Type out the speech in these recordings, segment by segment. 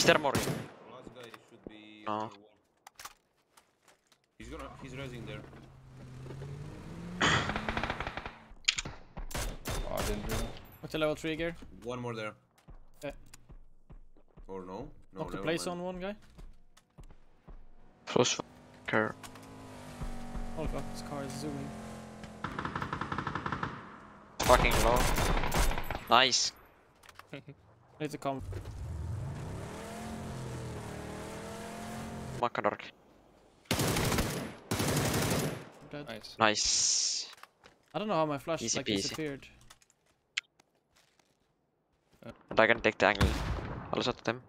there more? Last guy should be No. on the wall. He's rising there. Oh, I didn't really. What's the level 3 gear? One more there. Or no? No, Knock the never place mind. on one guy. Close fucker. Holy fuck, this car is zooming. Fucking low. Nice. Need to come. Makadark. Dead. Nice. Nice. I don't know how my flash Easy like peasy. disappeared. And I can take the angle. I'll shot them.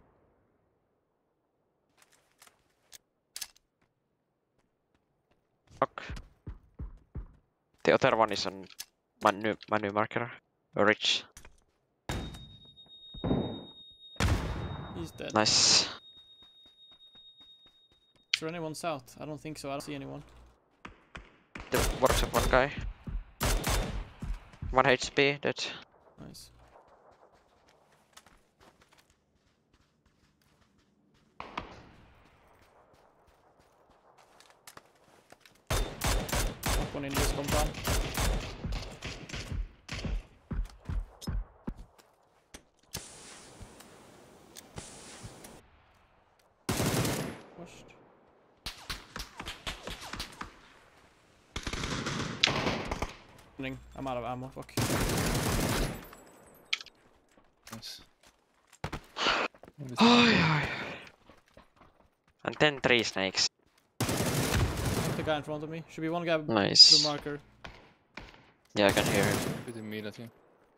Fuck. The other one is on my new marker. Rich. He's dead. Nice. Is there anyone south? I don't think so. I don't see anyone. The workshop one guy. 1 HP, dead. Nice. Knock one in this compound. Pushed. I'm out of ammo, fuck. Nice. And then 3 snakes. The guy in front of me. Should be one guy Nice. blue marker. Yeah, I can hear him. With immediately.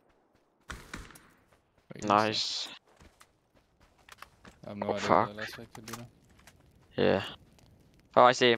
Wait, Nice. I have no Oh, idea fuck. what the last guy could do now. Yeah. Oh, I see him.